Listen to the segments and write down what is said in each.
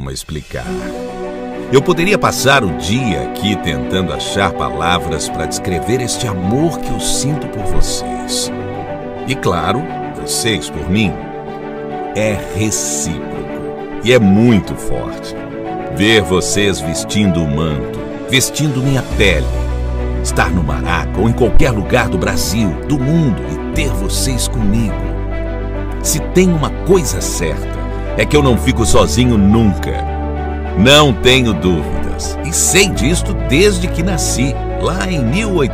como explicar. Eu poderia passar o dia aqui tentando achar palavras para descrever este amor que eu sinto por vocês. E claro, vocês por mim. É recíproco e é muito forte. Ver vocês vestindo o manto, vestindo minha pele, estar no Maraca ou em qualquer lugar do Brasil, do mundo e ter vocês comigo. Se tem uma coisa certa, é que eu não fico sozinho nunca. Não tenho dúvidas, e sei disto desde que nasci, lá em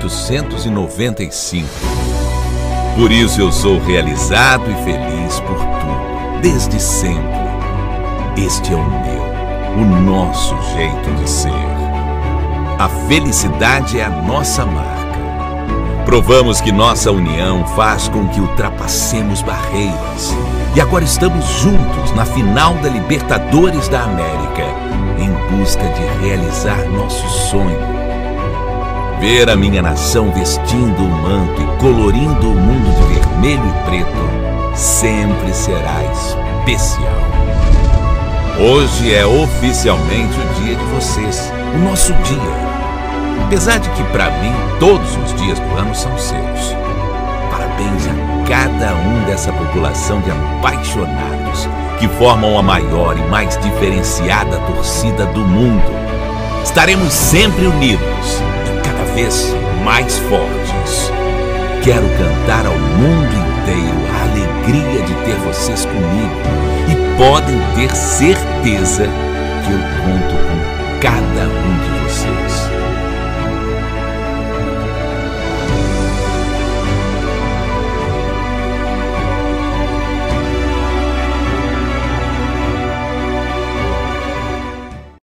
1895. Por isso eu sou realizado e feliz por tudo, desde sempre. Este é o meu, o nosso jeito de ser. A felicidade é a nossa marca. Provamos que nossa união faz com que ultrapassemos barreiras. E agora estamos juntos na final da Libertadores da América, em busca de realizar nosso sonho. Ver a minha nação vestindo o manto e colorindo o mundo de vermelho e preto sempre será especial. Hoje é oficialmente o dia de vocês, o nosso dia. Apesar de que, para mim, todos os dias do ano são seus. Parabéns a cada um dessa população de apaixonados que formam a maior e mais diferenciada torcida do mundo. Estaremos sempre unidos e cada vez mais fortes. Quero cantar ao mundo inteiro a alegria de ter vocês comigo e podem ter certeza que eu conto com cada um de